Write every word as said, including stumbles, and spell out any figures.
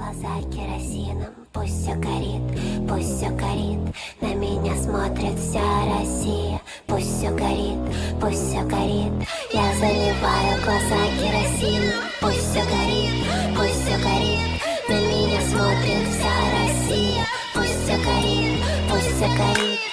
глаза керосином. Пусть все горит, пусть все горит. На меня смотрит вся Россия. Пусть все горит, пусть все горит. Я заливаю глаза керосином. Пусть все горит, пусть все горит. На меня смотрит вся Россия. Пусть все горит, пусть все горит.